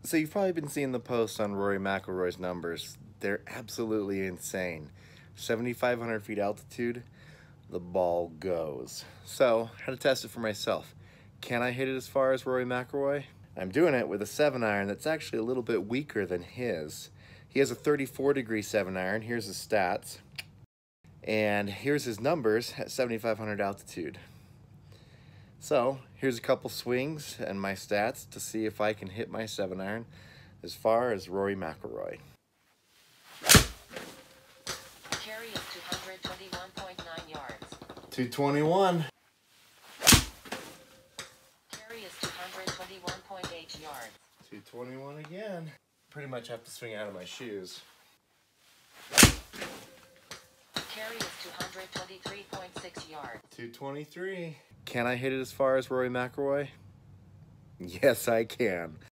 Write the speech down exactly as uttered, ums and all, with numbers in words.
So you've probably been seeing the posts on Rory McIlroy's numbers. They're absolutely insane. seventy-five hundred feet altitude, the ball goes. So I had to test it for myself. Can I hit it as far as Rory McIlroy? I'm doing it with a seven iron that's actually a little bit weaker than his. He has a thirty-four degree seven iron. Here's his stats. And here's his numbers at seventy-five hundred altitude. So here's a couple swings and my stats to see if I can hit my seven iron as far as Rory McIlroy. Carry is two hundred twenty-one point nine yards. two twenty-one. Carry is two hundred twenty-one point eight yards. two twenty-one again. Pretty much have to swing out of my shoes. Carry is two hundred twenty-three point six yards. two twenty-three. Can I hit it as far as Rory McIlroy? Yes, I can.